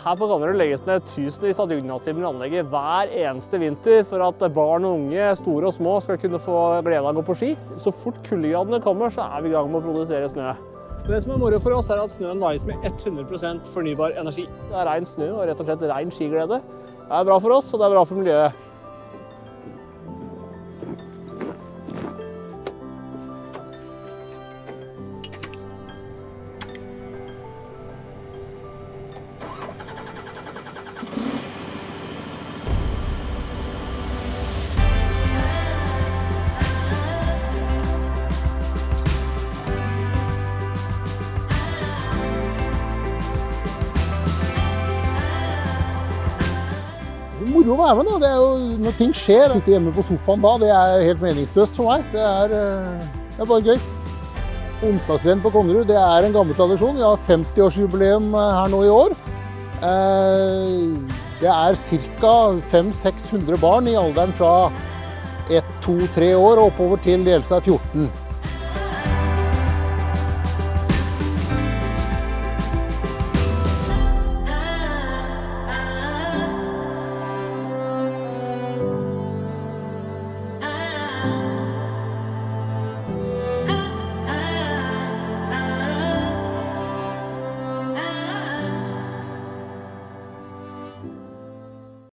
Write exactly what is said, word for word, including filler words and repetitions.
Her på Konnerud legges det tusenvis av dugnadstimer i anlegget hver eneste vinter for at barn og unge, store og små, skal kunne få glede av å gå på ski. Så fort kuldegradene kommer, så er vi i gang med å produsere snø. Det som er moro for oss er at snøen lages med hundre prosent fornybar energi. Det er ren snø og rett og slett ren skiglede. Det er bra for oss, og det er bra for miljøet. Moro å være med da, det er jo når ting skjer. Sitte hjemme på sofaen da, det er helt meningsløst for meg. Det er, det er bare gøy. Onsdagsrenn på Konnerud, det er en gammel tradisjon. Vi har femti-årsjubileum her nå i år. Det er ca. fem til seks hundre barn i alderen fra ett, to, tre år og oppover til de eldste er fjorten.